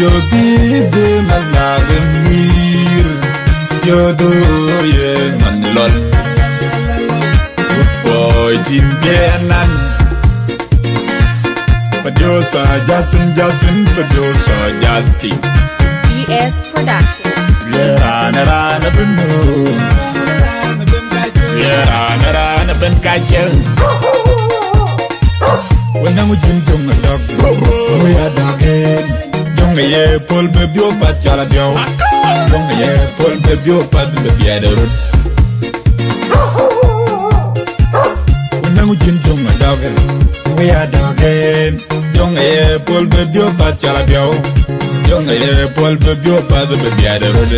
busy managir yo do ye man lol boy tin bianan Padosa Justin Padosa Justin BS Production Rana benu Rana ben kajeng Wenang ujung jong dog we are dogging jong ye pol be bio pat jala bio jong ye pol be bio pat be biaderut Wenang ujung jong dog we are dogging jong ye pol be bio pat jala bio jong ye pol be bio pat be biaderut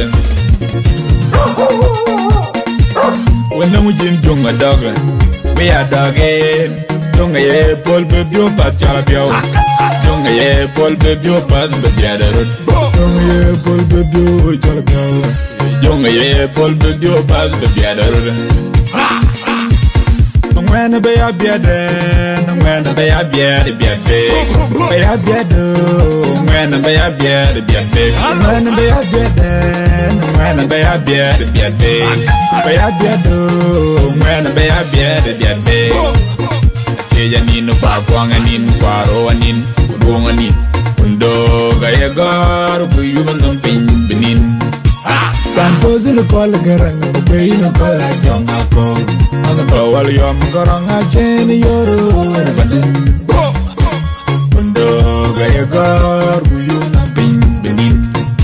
Wenang ujung jong dog we are dogging jong ye pol be bio pat jala bio jong ye pol be bio pat be biaderut jong ye pol be bio jala bio jong ye pol be bio pat be biaderut when be a biade when be a biade biade be a biade when be a biade biade when be a biade when be a biade biade be a biade when be a biade biade Janin pakuanganin paroanin bunganin undo gaya gar buyu menempin benin Santos le kol garang bay le kol jong ako ang bawal yom garang achen yoro badin undo gaya gar buyu menempin benin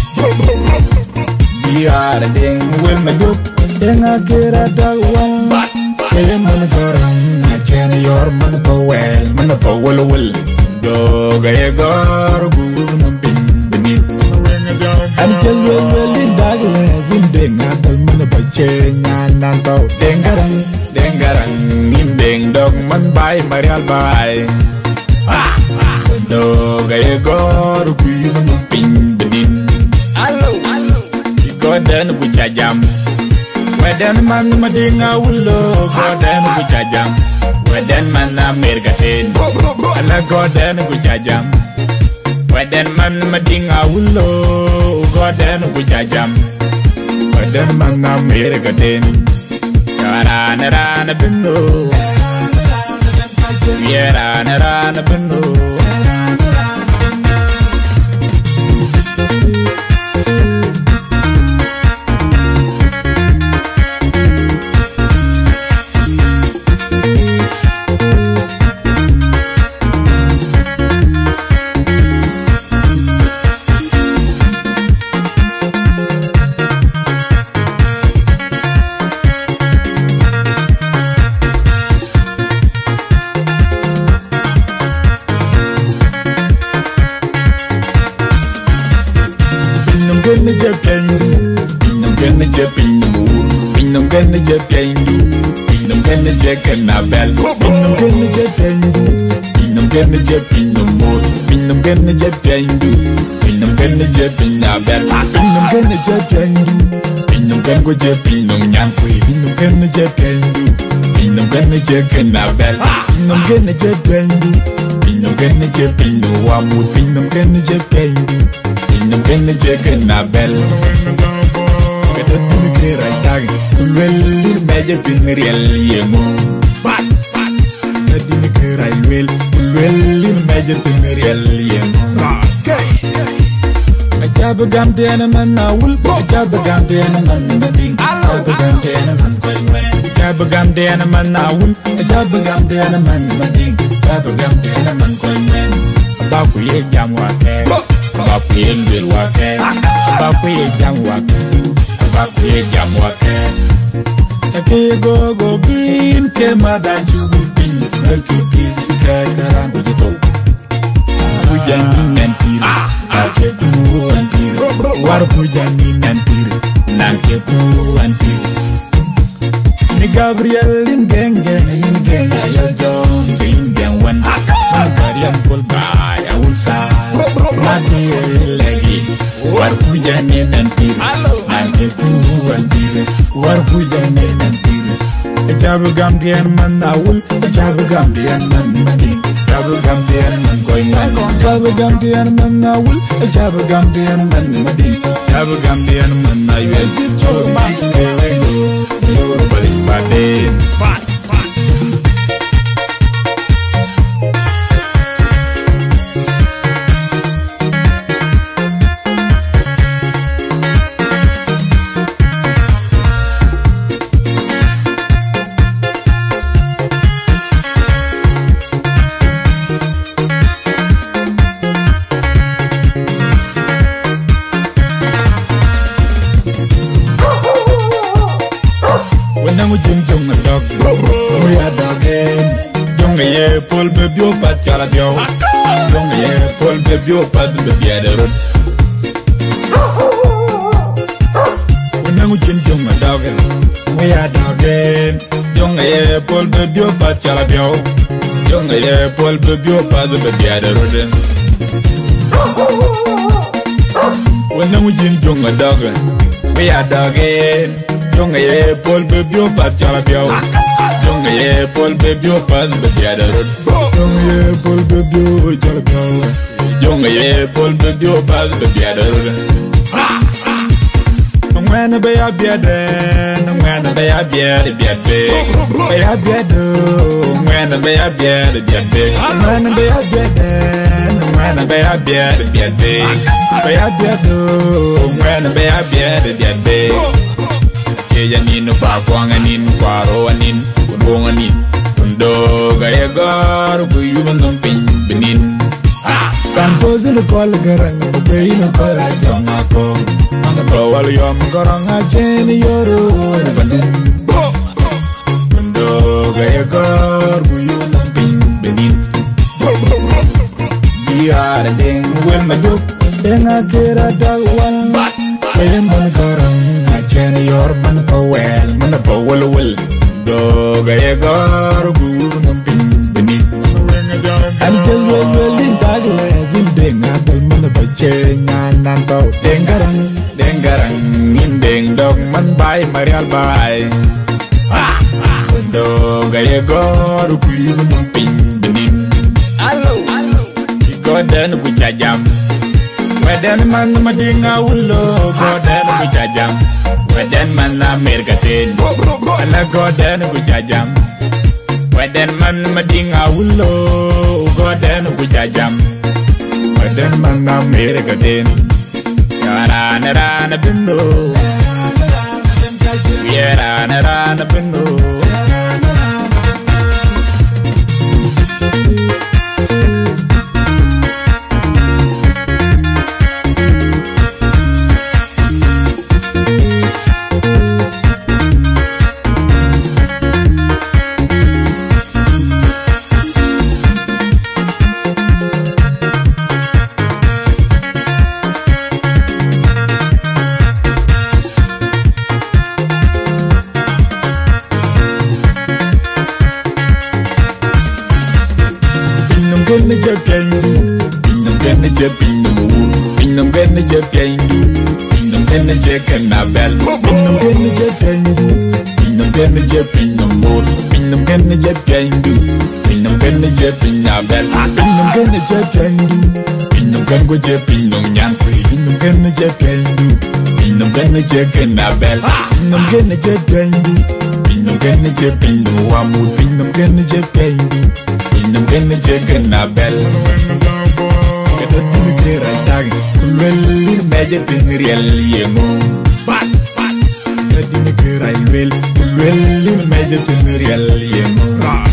biar deng wel majuk deng akira dawang kaya man garang achen yor man pawel wel do gaya gar buyu menempin benin am tel wel dagle zindeng atal man bache nyanan tau dengarang nimbeng dog man bay marial bay do gaya gar buyu menempin benin allo godan bu jajam Wedan man madinga wulo godan bu jajam Wedan man Amerikatin ala godan bu jajam Wedan man madinga wulo godan bu jajam Wedan man Amerikatin rana benu rana benu Pinam gana je pendu Pinam gana je kanabel Pinam gana je pendu Pinam gana je pinamur Pinam gana je pendu Pinam gana je pinabel Pinam gana je pendu Pinam gana je pinam nyankui Pinam gana je pendu Pinam gana je kanabel Pinam gana je pendu Pinam gana je pinawamut Pinam gana je pendu Pinam gana je kanabel Kadang kira tag, well meja pinriel yemo. Bas, kadang kira well meja pinriel yemo. Okay. Ajab gamte na man awul, ajab gamte na man mading, ajab gamte na man koywe. Ajab gamte na man awul, ajab gamte na man mading, ajab gamte na man koywe. Baku ye jam wake, baku ye wil wake, baku ye jam wake. Bakuye jamwake Take go bin ke madan chugu bin Merki peace ke karangu jito Pujani nantiri Ake ku antiri War pujani nantiri Nanke ku antiri Ni Gabriel ingenge Ayo jong ingeng wan Magariam pulbay awulsa Mati lagi War pujani nantiri Nanke ku antiri War pujani nantiri Ajabu Gambian man awul, Ajabu Gambian man madi, Ajabu Gambian man going on. Ajabu Gambian man awul, Ajabu Gambian man madi, Ajabu Gambian man I will get your master. You're body body. Ngo Cin Jong dog, we are dogging. Jong ye pull baby up at Jalabio. Jong ye pull baby up at the Biader. Ngo Cin Jong dog, we are dogging. Jong ye pull baby up at Jalabio. Jong ye pull baby up at the Biader. Ngo Cin Jong dog, we are dogging. Jong ye Paul Bebio pat Jalabio. Jong ye Paul Bebio pat Biada Road. Jong ye Paul Bebio Jalabio. Jong ye Paul Bebio pat Biada Road. When a bay a beard, when a bay a beard, bay a beard, when a bay a beard, when a bay a beard, when a bay a beard, bay a beard, when a bay a beard, Janin Papuang and in Paro and in Pudong and in Pundo Gayagar, Guyuban Pin Benin. Sampos in the Colgarang, the Pain of Colajamako, on the Powalium Goranga Jenny Yoro, Pundo Gayagar, Guyuban Pin Benin. We are a ding when my joke, then I get a dog one. Jenny or Manapawell, Manapawell, Dogayagar, Guru, Beneath. And just well in that way, in Dinka, Manapache, Nanto, Dengarang, in Ding Dog, Man by Marial by Dogayagar, Guru, Beneath. Hello, you got done with a jam. Wedan man madinga ulo, godan bujajam. Wedan man America tin, ala godan bujajam. Wedan man madinga ulo, godan bujajam. Wedan man America tin, yarana rana bendo, yarana rana bendo. Pinam gonna jependu, pinam gonna jekanabel, pinam gonna jependu, pinam gonna jepinam mor, pinam gonna jependu, pinam gonna jepinabel, pinam gonna jependu, pinam gonna jepinam yankui, pinam gonna jependu, pinam gonna jekanabel, pinam gonna jependu, pinam gonna jepinam wamu, pinam gonna jependu, pinam gonna jekanabel. Well, major thing really, you know. But, let me get I will. Well, major thing really, you know.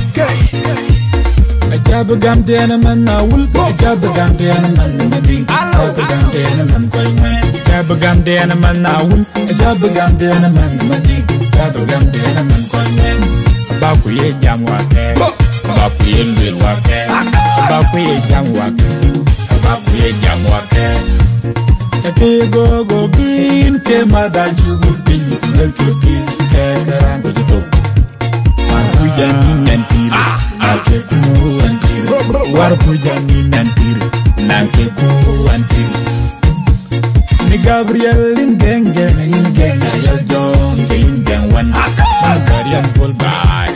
A job of Gambian man, I will go. A job of Gambian man, I think. A job of Gambian man, going away. A job of Gambian man, I will. A job of Gambian man, I think. A job of Gambian man, going away. About we jam work, about we will work, about we jam work. We jam work. Go green, came out that you would be milk your peace, and the top. We jam in Tira, Nakeku and Tira. What we jam in Tira, Nakeku and Tira. Gabriel in Denga, in Denga, John, in Denga, one. Magarian pull by.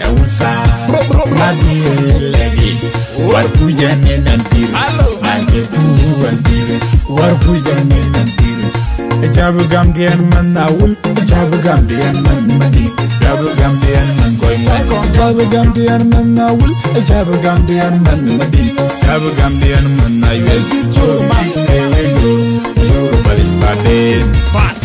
lagi war pujane nantir ante tu antir war pujane nantir jab gamdian man nawul jab gamdian man mani jab gamdian man koy jab gamdian man nawul jab gamdian man mani jab gamdian man ayel so yo bari baden